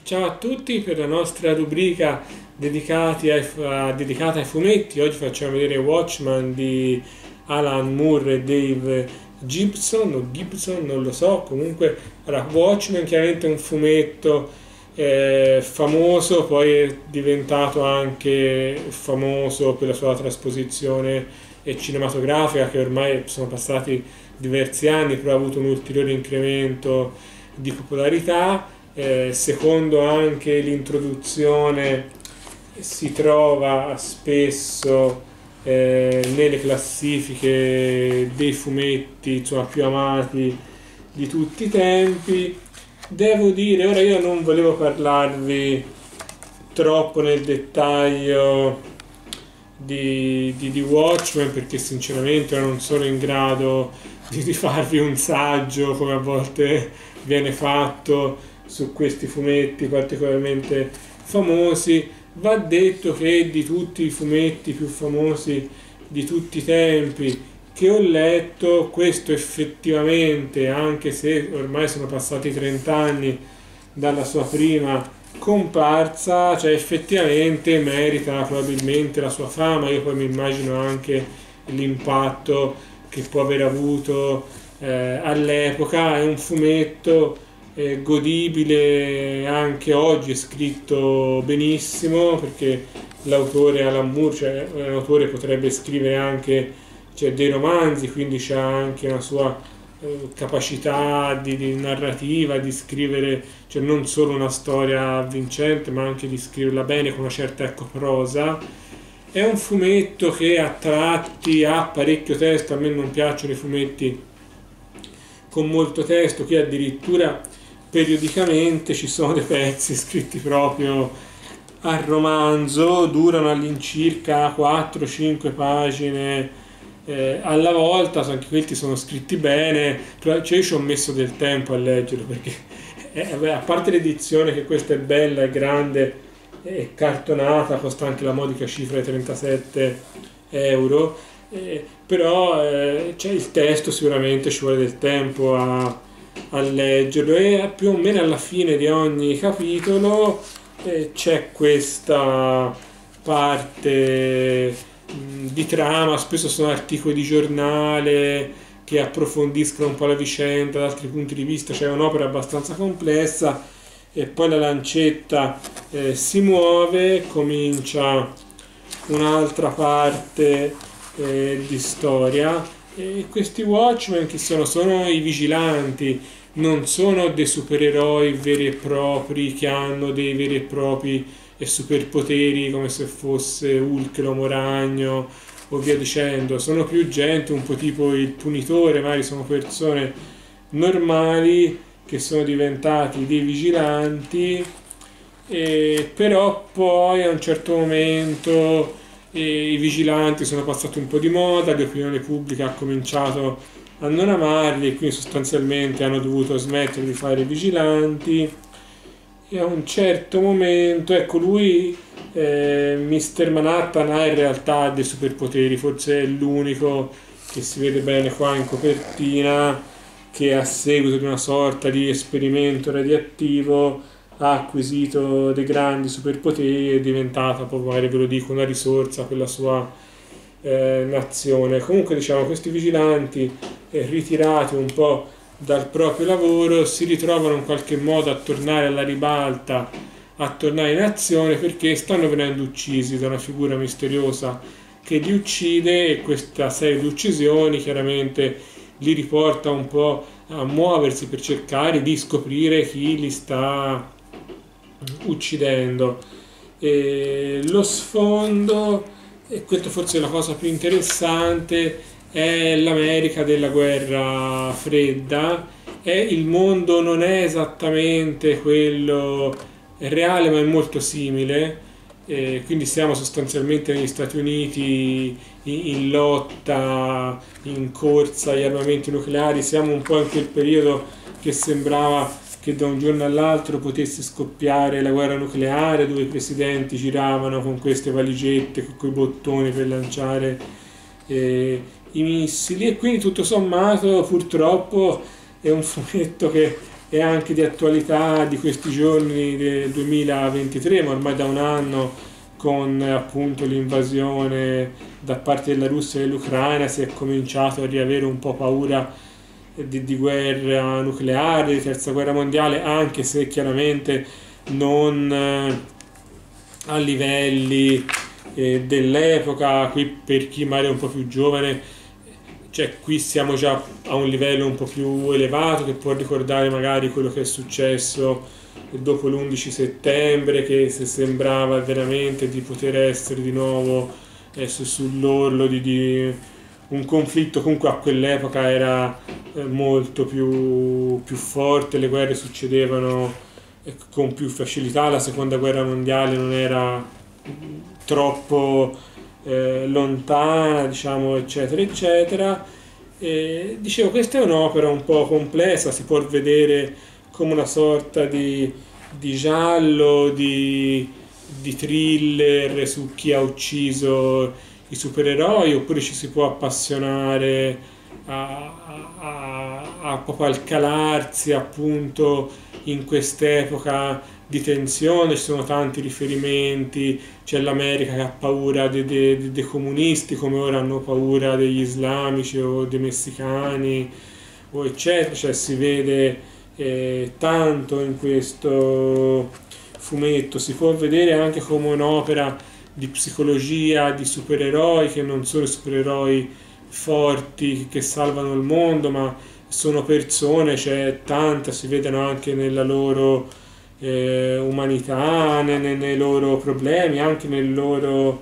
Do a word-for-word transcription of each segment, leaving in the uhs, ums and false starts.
Ciao a tutti per la nostra rubrica dedicati ai, a- dedicata ai fumetti. Oggi facciamo vedere Watchmen di Alan Moore e Dave Gibson, o Gibson, non lo so. Comunque, allora, Watchmen chiaramente è un fumetto eh, famoso, poi è diventato anche famoso per la sua trasposizione eh, cinematografica, che ormai sono passati diversi anni, però ha avuto un ulteriore incremento di popolarità. Eh, secondo anche l'introduzione si trova spesso eh, nelle classifiche dei fumetti insomma, più amati di tutti i tempi. Devo dire, ora io non volevo parlarvi troppo nel dettaglio di, di, di Watchmen, perché sinceramente non sono in grado di, di farvi un saggio come a volte viene fatto su questi fumetti particolarmente famosi. Va detto che di tutti i fumetti più famosi di tutti i tempi che ho letto, questo effettivamente, anche se ormai sono passati trenta anni dalla sua prima comparsa, cioè effettivamente merita probabilmente la sua fama. Io poi mi immagino anche l'impatto che può aver avuto eh, all'epoca. È un fumetto eh, godibile anche oggi, è scritto benissimo, perché l'autore Alan Moore, cioè l'autore potrebbe scrivere anche cioè, dei romanzi, quindi c'ha anche una sua eh, capacità di, di narrativa, di scrivere cioè, non solo una storia avvincente, ma anche di scriverla bene con una certa ecco, prosa. È un fumetto che a tratti ha parecchio testo, a me non piacciono i fumetti con molto testo, che addirittura periodicamente ci sono dei pezzi scritti proprio a romanzo, durano all'incirca quattro cinque pagine eh, alla volta, anche questi sono scritti bene, però cioè io ci ho messo del tempo a leggerlo, perché eh, a parte l'edizione che questa è bella, è grande, è cartonata, costa anche la modica cifra di trentasette euro, eh, però eh, cioè, il testo sicuramente ci vuole del tempo a a leggerlo, e più o meno alla fine di ogni capitolo eh, c'è questa parte mh, di trama. Spesso sono articoli di giornale che approfondiscono un po' la vicenda da altri punti di vista, c'è un'opera abbastanza complessa, e poi la lancetta eh, si muove, comincia un'altra parte eh, di storia. E questi Watchmen che sono? Sono i vigilanti, non sono dei supereroi veri e propri che hanno dei veri e propri eh, superpoteri come se fosse Hulk, l'Uomo Ragno o via dicendo. Sono più gente, un po' tipo il Punitore, magari sono persone normali che sono diventati dei vigilanti, e però poi a un certo momento e i vigilanti sono passati un po' di moda, l'opinione pubblica ha cominciato a non amarli, e quindi sostanzialmente hanno dovuto smettere di fare i vigilanti. E a un certo momento, ecco, lui eh, mister Manhattan ha in realtà dei superpoteri, forse è l'unico che si vede bene qua in copertina, che a seguito di una sorta di esperimento radioattivo ha acquisito dei grandi superpoteri, è diventata, poi magari ve lo dico, una risorsa per la sua eh, nazione. Comunque diciamo, questi vigilanti eh, ritirati un po' dal proprio lavoro si ritrovano in qualche modo a tornare alla ribalta, a tornare in azione, perché stanno venendo uccisi da una figura misteriosa che li uccide, e questa serie di uccisioni chiaramente li riporta un po' a muoversi per cercare di scoprire chi li sta uccidendo. E lo sfondo, e questo forse è la cosa più interessante, è l'America della guerra fredda. È il mondo non è esattamente quello reale, ma è molto simile. E quindi siamo sostanzialmente negli Stati Uniti in, in lotta, in corsa agli armamenti nucleari. Siamo un po' in quel periodo che sembrava che da un giorno all'altro potesse scoppiare la guerra nucleare, dove i presidenti giravano con queste valigette, con quei bottoni per lanciare eh, i missili. E quindi tutto sommato purtroppo è un fumetto che è anche di attualità di questi giorni del duemilaventitré, ma ormai da un anno con appunto l'invasione da parte della Russia dell'Ucraina si è cominciato a riavere un po' paura di, di guerra nucleare, di terza guerra mondiale, anche se chiaramente non eh, a livelli eh, dell'epoca. Qui per chi magari è un po' più giovane, cioè qui siamo già a un livello un po' più elevato che può ricordare magari quello che è successo dopo l'undici settembre, che se sembrava veramente di poter essere di nuovo eh, su- sull'orlo di, di un conflitto. Comunque a quell'epoca era eh, molto più, più forte, le guerre succedevano eh, con più facilità, la seconda guerra mondiale non era troppo eh, lontana, diciamo, eccetera, eccetera. E, dicevo, questa è un'opera un po' complessa, si può vedere come una sorta di, di giallo, di, di thriller su chi ha ucciso i supereroi, oppure ci si può appassionare a, a, a, a proprio al calarsi appunto in quest'epoca di tensione. Ci sono tanti riferimenti, c'è l'America che ha paura dei, dei, dei comunisti come ora hanno paura degli islamici o dei messicani o eccetera, cioè si vede eh, tanto in questo fumetto. Si può vedere anche come un'opera di psicologia di supereroi, che non sono supereroi forti che salvano il mondo, ma sono persone, c'è tanta, si vedono anche nella loro eh, umanità, nei, nei- nei loro problemi, anche nel loro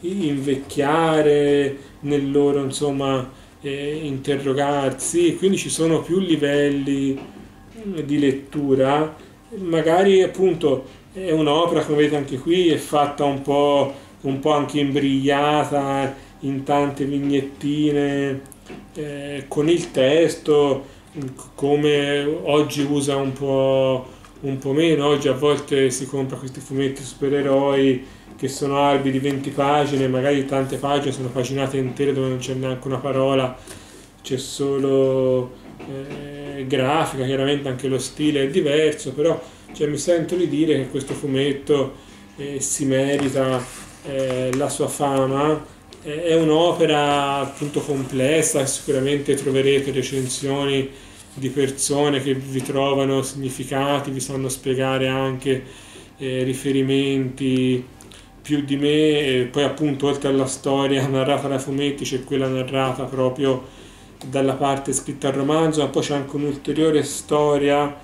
invecchiare, nel loro insomma eh, interrogarsi. Quindi ci sono più livelli eh, di lettura. Magari appunto è un'opera, come vedete anche qui, è fatta un po', un po' anche imbrigliata in tante vignettine eh, con il testo, come oggi usa un po', un po' meno. Oggi a volte si compra questi fumetti supereroi che sono albi di venti pagine, magari tante pagine sono paginate intere dove non c'è neanche una parola, c'è solo eh, grafica. Chiaramente anche lo stile è diverso, però cioè, mi sento di dire che questo fumetto eh, si merita eh, la sua fama. Eh, È un'opera appunto complessa, sicuramente troverete recensioni di persone che vi trovano significati, vi sanno spiegare anche eh, riferimenti più di me. E poi appunto oltre alla storia narrata dai fumetti c'è quella narrata proprio dalla parte scritta al romanzo, ma poi c'è anche un'ulteriore storia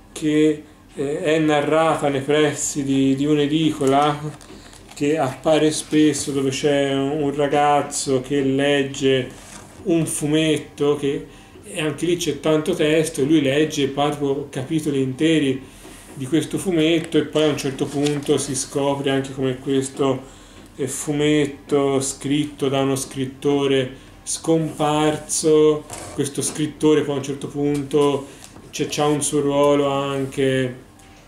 che eh, è narrata nei pressi di, di un'edicola che appare spesso, dove c'è un ragazzo che legge un fumetto che, e anche lì c'è tanto testo, e lui legge proprio capitoli interi di questo fumetto, e poi a un certo punto si scopre anche come questo eh, fumetto scritto da uno scrittore scomparso, questo scrittore poi a un certo punto c'è, c'ha un suo ruolo anche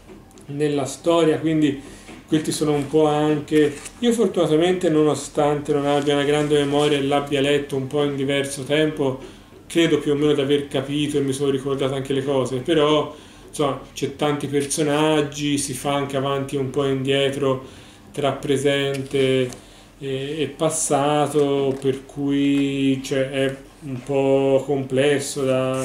nella storia. Quindi questi sono un po' anche... Io fortunatamente, nonostante non abbia una grande memoria e l'abbia letto un po' in diverso tempo, credo più o meno di aver capito e mi sono ricordato anche le cose. Però insomma c'è tanti personaggi, si fa anche avanti e un po' indietro tra presente e, e passato, per cui cioè, è un po' complesso da,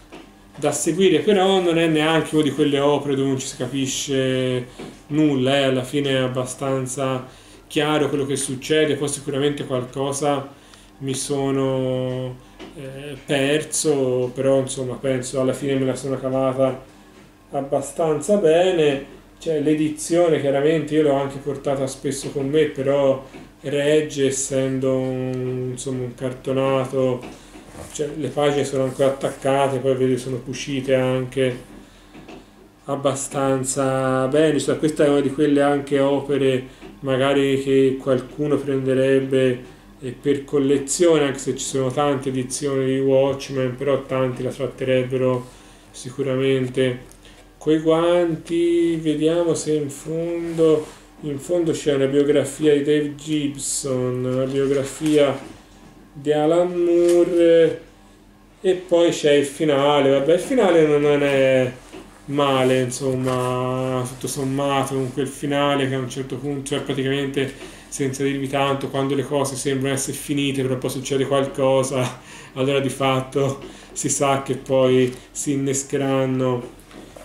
da seguire, però non è neanche una di quelle opere dove non ci si capisce nulla, eh. Alla fine è abbastanza chiaro quello che succede. Poi sicuramente qualcosa mi sono eh, perso, però insomma penso alla fine me la sono cavata abbastanza bene. Cioè, l'edizione chiaramente io l'ho anche portata spesso con me, però regge, essendo un, insomma, un cartonato, cioè, le pagine sono ancora attaccate, poi vedi sono uscite anche abbastanza bene. Cioè, questa è una di quelle anche opere magari che qualcuno prenderebbe eh, per collezione, anche se ci sono tante edizioni di Watchmen, però tanti la tratterebbero sicuramente coi guanti. Vediamo se in fondo, in fondo c'è una biografia di Dave Gibson, una biografia di Alan Moore, e poi c'è il finale. Vabbè, il finale non non è male, insomma, tutto sommato, con quel finale che a un certo punto, cioè praticamente senza dirvi tanto, quando le cose sembrano essere finite, però poi succede qualcosa, allora di fatto si sa che poi si innescheranno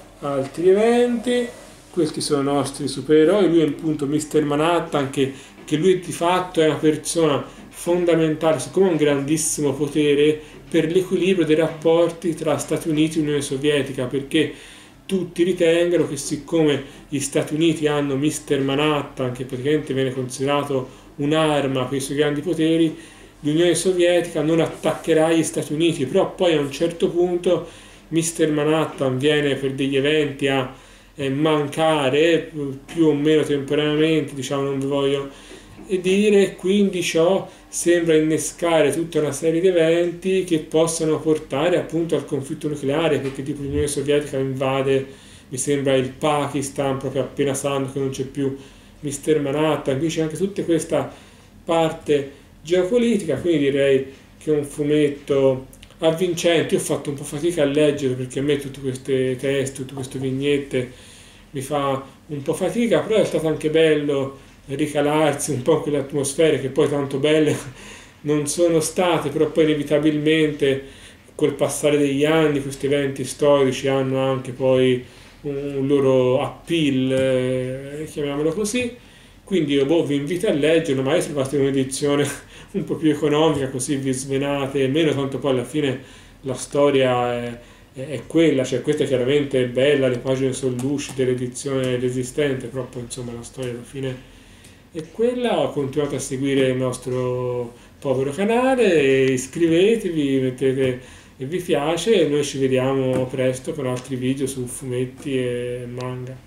altri eventi. Questi sono i nostri supereroi. Lui è appunto mister Manhattan, che, che lui di fatto è una persona fondamentale, siccome ha un grandissimo potere per l'equilibrio dei rapporti tra Stati Uniti e Unione Sovietica, perché tutti ritengono che siccome gli Stati Uniti hanno mister Manhattan, che praticamente viene considerato un'arma per i suoi grandi poteri, l'Unione Sovietica non attaccherà gli Stati Uniti, però poi a un certo punto mister Manhattan viene per degli eventi a eh, mancare più o meno temporaneamente, diciamo, non vi voglio dire, quindi ciò sembra innescare tutta una serie di eventi che possano portare appunto al conflitto nucleare, perché tipo l'Unione Sovietica invade, mi sembra, il Pakistan proprio appena sanno che non c'è più mister Manhattan, qui c'è anche tutta questa parte geopolitica, quindi direi che è un fumetto avvincente. Io ho fatto un po' fatica a leggere perché a me tutte queste teste, tutte queste vignette mi fa un po' fatica, però è stato anche bello ricalarsi un po' in quelle atmosfere che poi tanto belle non sono state, però poi inevitabilmente col passare degli anni questi eventi storici hanno anche poi un loro appeal, eh, chiamiamolo così. Quindi io boh, vi invito a leggerlo, magari trovate un'edizione un po' più economica, così vi svenate meno, tanto poi alla fine la storia è, è- è quella, cioè questa chiaramente è bella, le pagine sono lucide, l'edizione è resistente, però poi insomma la storia alla fine è quella. Continuate a seguire il nostro povero canale, iscrivetevi, mettete e vi piace e noi ci vediamo presto con altri video su fumetti e manga.